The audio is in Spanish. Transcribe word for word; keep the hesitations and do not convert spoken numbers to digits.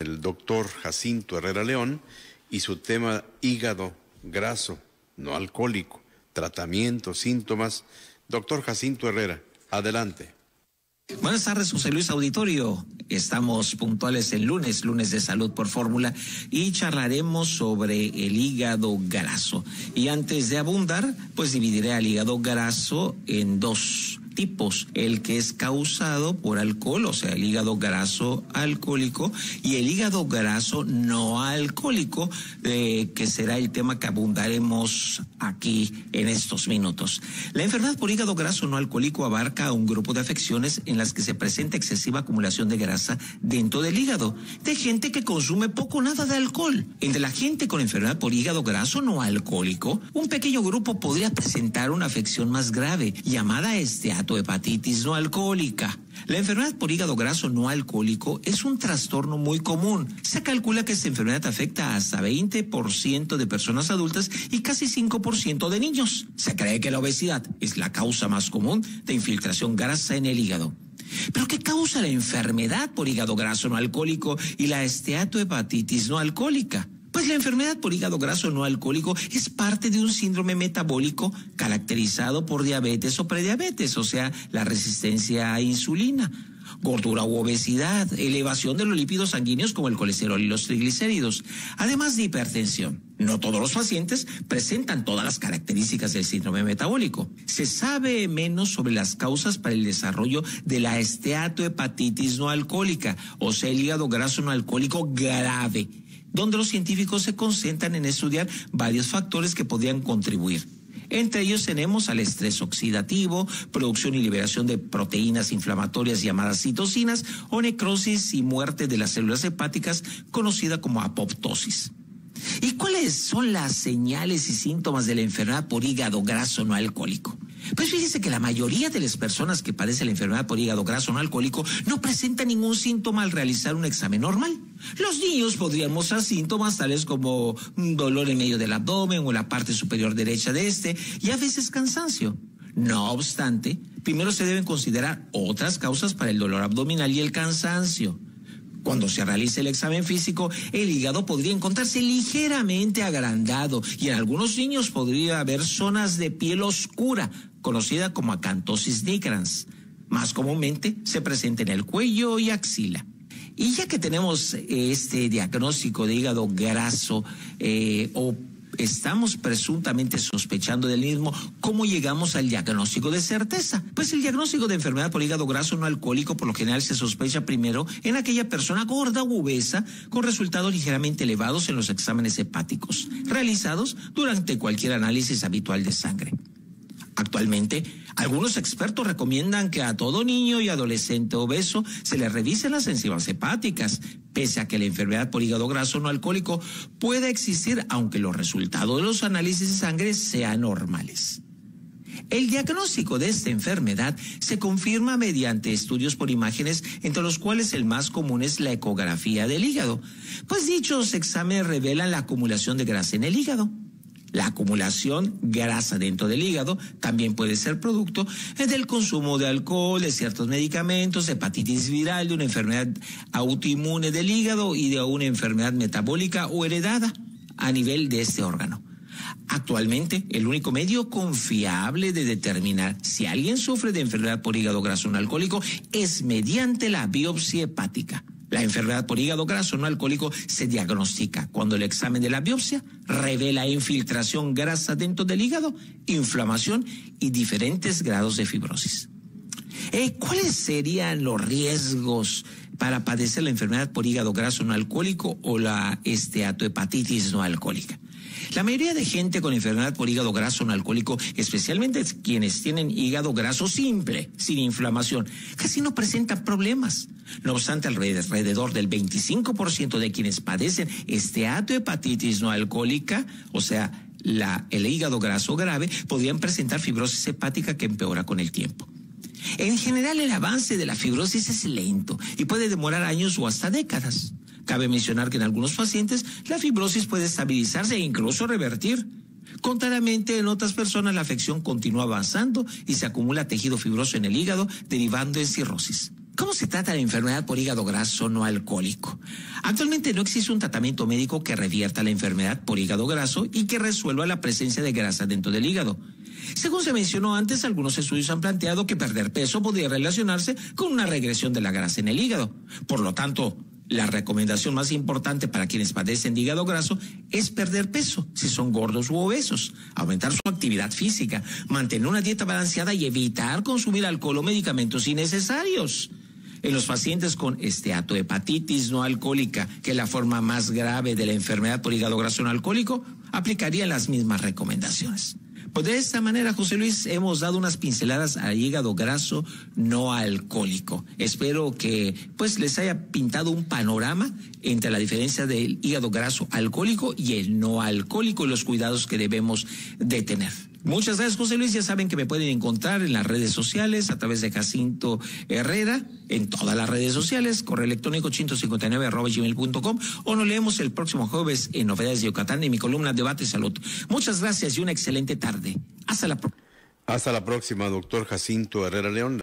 el doctor Jacinto Herrera León y su tema hígado graso, no alcohólico, tratamiento, síntomas. Doctor Jacinto Herrera, adelante. Buenas tardes, José Luis Auditorio. Estamos puntuales el lunes, lunes de salud por fórmula, y charlaremos sobre el hígado graso. Y antes de abundar, pues dividiré al hígado graso en dos tipos: el que es causado por alcohol, o sea, el hígado graso alcohólico, y el hígado graso no alcohólico, eh, que será el tema que abundaremos aquí en estos minutos. La enfermedad por hígado graso no alcohólico abarca a un grupo de afecciones en las que se presenta excesiva acumulación de grasa dentro del hígado, de gente que consume poco o nada de alcohol. Entre la gente con enfermedad por hígado graso no alcohólico, un pequeño grupo podría presentar una afección más grave, llamada esteatohepatitis no alcohólica. La enfermedad por hígado graso no alcohólico es un trastorno muy común. Se calcula que esta enfermedad afecta hasta veinte por ciento de personas adultas y casi cinco por ciento de niños. Se cree que la obesidad es la causa más común de infiltración grasa en el hígado. ¿Pero qué causa la enfermedad por hígado graso no alcohólico y la esteatohepatitis no alcohólica? Pues la enfermedad por hígado graso no alcohólico es parte de un síndrome metabólico caracterizado por diabetes o prediabetes, o sea, la resistencia a insulina, gordura u obesidad, elevación de los lípidos sanguíneos como el colesterol y los triglicéridos, además de hipertensión. No todos los pacientes presentan todas las características del síndrome metabólico. Se sabe menos sobre las causas para el desarrollo de la esteatohepatitis no alcohólica, o sea, el hígado graso no alcohólico grave, donde los científicos se concentran en estudiar varios factores que podrían contribuir. Entre ellos tenemos al estrés oxidativo, producción y liberación de proteínas inflamatorias llamadas citocinas, o necrosis y muerte de las células hepáticas, conocida como apoptosis. ¿Y cuáles son las señales y síntomas de la enfermedad por hígado graso no alcohólico? Pues fíjese que la mayoría de las personas que padecen la enfermedad por hígado graso no alcohólico no presentan ningún síntoma al realizar un examen normal. Los niños podrían mostrar síntomas tales como dolor en medio del abdomen o en la parte superior derecha de este, y a veces cansancio. No obstante, primero se deben considerar otras causas para el dolor abdominal y el cansancio. Cuando se realice el examen físico, el hígado podría encontrarse ligeramente agrandado y en algunos niños podría haber zonas de piel oscura, conocida como acantosis nigrans. Más comúnmente se presenta en el cuello y axila. Y ya que tenemos este diagnóstico de hígado graso eh, o estamos presuntamente sospechando del mismo, ¿cómo llegamos al diagnóstico de certeza? Pues el diagnóstico de enfermedad por hígado graso no alcohólico por lo general se sospecha primero en aquella persona gorda u obesa con resultados ligeramente elevados en los exámenes hepáticos realizados durante cualquier análisis habitual de sangre. Actualmente, algunos expertos recomiendan que a todo niño y adolescente obeso se le revisen las enzimas hepáticas, pese a que la enfermedad por hígado graso no alcohólico puede existir, aunque los resultados de los análisis de sangre sean normales. El diagnóstico de esta enfermedad se confirma mediante estudios por imágenes, entre los cuales el más común es la ecografía del hígado, pues dichos exámenes revelan la acumulación de grasa en el hígado. La acumulación grasa dentro del hígado también puede ser producto del consumo de alcohol, de ciertos medicamentos, de hepatitis viral, de una enfermedad autoinmune del hígado y de una enfermedad metabólica o heredada a nivel de este órgano. Actualmente, el único medio confiable de determinar si alguien sufre de enfermedad por hígado graso no alcohólico es mediante la biopsia hepática. La enfermedad por hígado graso no alcohólico se diagnostica cuando el examen de la biopsia revela infiltración grasa dentro del hígado, inflamación y diferentes grados de fibrosis. Eh, ¿Cuáles serían los riesgos para padecer la enfermedad por hígado graso no alcohólico o la esteatohepatitis no alcohólica? La mayoría de gente con enfermedad por hígado graso no alcohólico, especialmente quienes tienen hígado graso simple, sin inflamación, casi no presentan problemas. No obstante, alrededor del veinticinco por ciento de quienes padecen esteatohepatitis no alcohólica, o sea, la, el hígado graso grave, podrían presentar fibrosis hepática que empeora con el tiempo. En general, el avance de la fibrosis es lento y puede demorar años o hasta décadas. Cabe mencionar que en algunos pacientes la fibrosis puede estabilizarse e incluso revertir. Contrariamente, en otras personas la afección continúa avanzando y se acumula tejido fibroso en el hígado, derivando en cirrosis. ¿Cómo se trata la enfermedad por hígado graso no alcohólico? Actualmente no existe un tratamiento médico que revierta la enfermedad por hígado graso y que resuelva la presencia de grasa dentro del hígado. Según se mencionó antes, algunos estudios han planteado que perder peso podría relacionarse con una regresión de la grasa en el hígado. Por lo tanto, la recomendación más importante para quienes padecen de hígado graso es perder peso, si son gordos u obesos, aumentar su actividad física, mantener una dieta balanceada y evitar consumir alcohol o medicamentos innecesarios. En los pacientes con esteatohepatitis no alcohólica, que es la forma más grave de la enfermedad por hígado graso no alcohólico, aplicarían las mismas recomendaciones. Pues de esta manera, José Luis, hemos dado unas pinceladas al hígado graso no alcohólico. Espero que pues les haya pintado un panorama entre la diferencia del hígado graso alcohólico y el no alcohólico y los cuidados que debemos de tener. Muchas gracias, José Luis. Ya saben que me pueden encontrar en las redes sociales a través de Jacinto Herrera, en todas las redes sociales, correo electrónico ciento cincuenta y nueve arroba gmail punto com, o nos leemos el próximo jueves en Novedades de Yucatán en mi columna Debate y Salud. Muchas gracias y una excelente tarde. Hasta la próxima. Hasta la próxima, doctor Jacinto Herrera León.